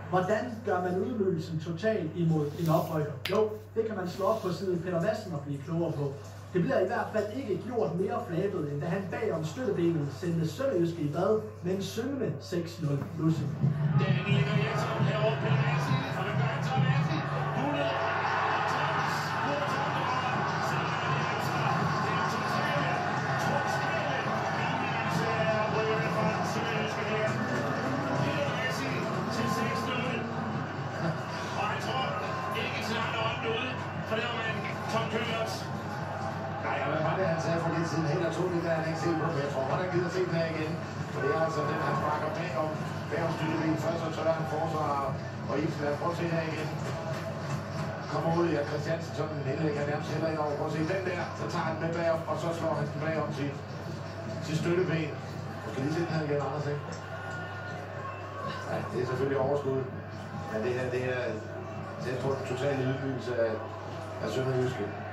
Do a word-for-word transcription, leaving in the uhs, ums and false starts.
Hvordan gør man ydmygelsen totalt imod en oprykker? Jo, det kan man slå op på siden Peter Madsen og blive klogere på. Det bliver i hvert fald ikke gjort mere flabet, end da han bag om støttebenet sendte Sønderjyske i bad med en syngende seks nul lusse. Nej, hvad var det, han sagde for lidt siden? Helt naturligt, der han ikke set på, men jeg tror godt, han gider se den her igen. For det er altså den, han sparker bag om, bag om støttebilen. Først så tørrer han forsvarer, og Ibsen er prøv at se her igen. Kommer ud i, at Christiansen sådan en indlægger nærmest heller ind over. Prøv at se den der, så tager han med bagom, og så slår han den bagom til, til støtteben. Og skal lige se den her igen, Anders, ikke? Ja, det er selvfølgelig overskud. Men det her, det er, det er på en total ydmygelse af, af Sønderjyske.